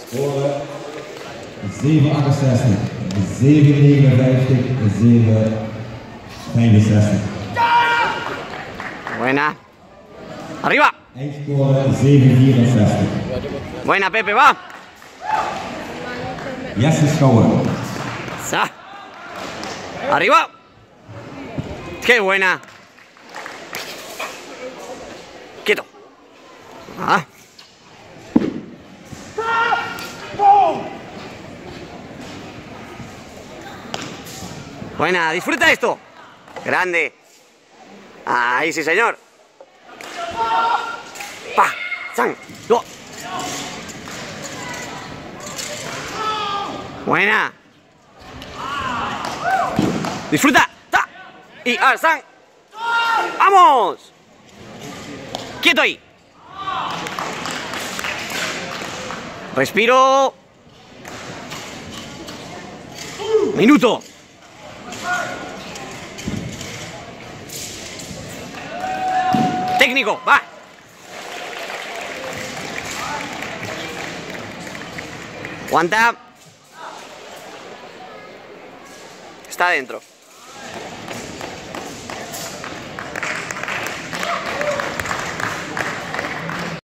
Score 768, 759, 765. Buena. Arriba. Eindscore 764. Buena, Pepe, va. Jesse Schouwer. Sa. Arriba. Qué buena. Quieto. Ah. Buena, disfruta esto. Grande. Ahí sí, señor. Pa, san, yo. Buena. Disfruta. Ta. Y al san. ¡Vamos! Quieto ahí. Respiro. Minuto. Técnico, va. Aguanta. Está adentro.